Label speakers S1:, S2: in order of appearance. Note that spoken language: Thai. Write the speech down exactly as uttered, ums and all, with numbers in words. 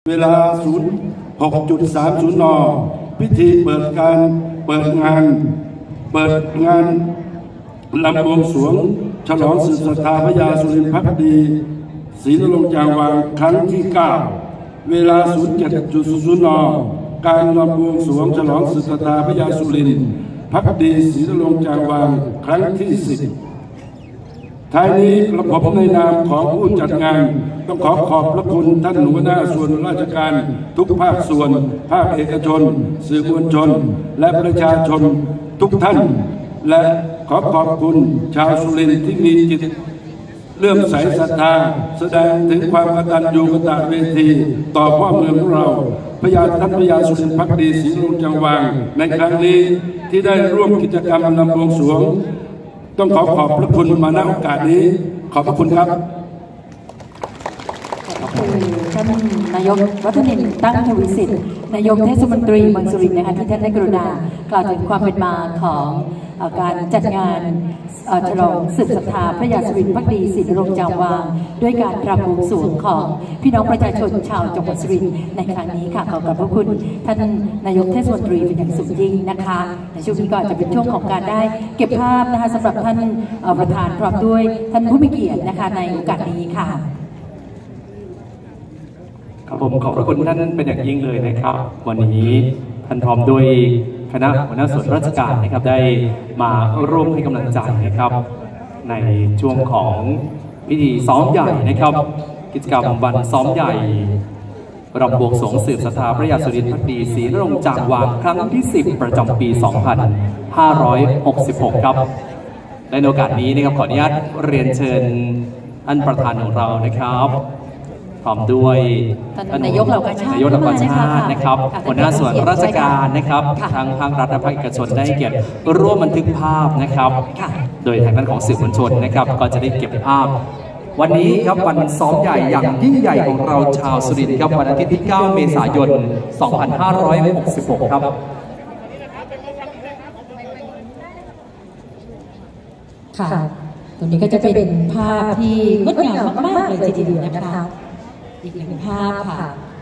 S1: เวลา ศูนย์หกจุดสามศูนย์ น.พิธีเปิดการเปิดงานเปิดงานลำบวงสรวงฉลองสืบศรัทธาพระยาสุรินทร์ภักดีศรีนรงค์จางวางครั้งที่ เก้า เวลา ศูนย์เจ็ดจุดศูนย์ น.การลำบวงสรวงฉลองสืบศรัทธาพระยาสุรินทร์ภักดีศรีนรงค์จางวางครั้งที่ สิบท้ายนี้กระผมในนามของผู้จัดงานต้องขอขอบพระคุณท่านหัวหน้าส่วนราชการทุกภาคส่วนภาคเอกชนสื่อมวลชนและประชาชนทุกท่านและขอขอบคุณชาวสุรินทร์ที่มีจิตเลื่อมใสศรัทธาแสดงถึงความกตัญญูกตเวทีต่อพ่อเมืองของเราพระยาท่านพระยาสุรินทร์ภักดีศรีนรงค์จางวางในครั้งนี้ที่ได้ร่วมกิจกรรมลำบวงสรวงต้องขอขอบพระคุณมาณโอกาสนี้ขอบพระคุณครับ
S2: ขอบคุณท่านนายกวัฒนินทร์ตั้งทวีสิทธิ์นายกเทศมนตรีเมืองสุรินทร์นะคะที่ท่านได้กรุณากล่าวถึงความเป็นมาของการจัดงานฉลองสืบศรัทธาพระยาสุรินทร์ภักดีศรีนรงค์จางวางด้วยการรำบวงสรวงของพี่น้องประชาชนชาวจังหวัดสุรินทร์ในครั้งนี้ค่ะขอขอบพระคุณท่านนายกเทศมนตรีเป็นอย่างสูงยิ่งนะคะในช่วงนี้ก็จะเป็นช่วงของการได้เก็บภาพนะคะสำหรับท่านประธานพร้อมด้วยท่านผู้มีเกียรตินะคะในโอกาสนี้ค่ะ
S3: ครับผมขอบพระคุณท่านเป็นอย่างยิ่งเลยนะครับวันนี้ท่านพร้อมด้วยคณะหัวหน้าส่วนราชการนะครับได้มาร่วมให้กำลังใจนะครับในช่วงของพิธีซ้อมใหญ่นะครับกิจกรรมวันซ้อมใหญ่รำบวงสรวงสืบศรัทธาพระยาสุรินทร์ภักดีศรีนรงค์จางวางครั้งที่สิบประจำปี สองพันห้าร้อยหกสิบหก ครับในโอกาสนี้นะครับขออนุญาตเรียนเชิญท่านประธานของเรานะครับพร้อมด้วย
S2: ท่านนายกเหล่ากาชาติ
S3: นายกเหล่ากาชาตินะครับหัวหน้าส่วนราชการนะครับทางภาครัฐและภาคเอกชนได้เกียรติร่วมบันทึกภาพนะครับโดยทางด้านของสื่อมวลชนนะครับก็จะได้เก็บภาพวันนี้ครับวันซ้อมใหญ่อย่างยิ่งใหญ่ของเราชาวสุรินทร์ครับวันอาทิตย์ที่ เก้า เมษายน สองพันห้าร้อยหกสิบหก ครับ
S2: ค่ะตรงนี้ก็จะเป็นภาพที่งดงามมากๆเลยทีเดียวนะคะอีกหนึ่งภาพค่ะ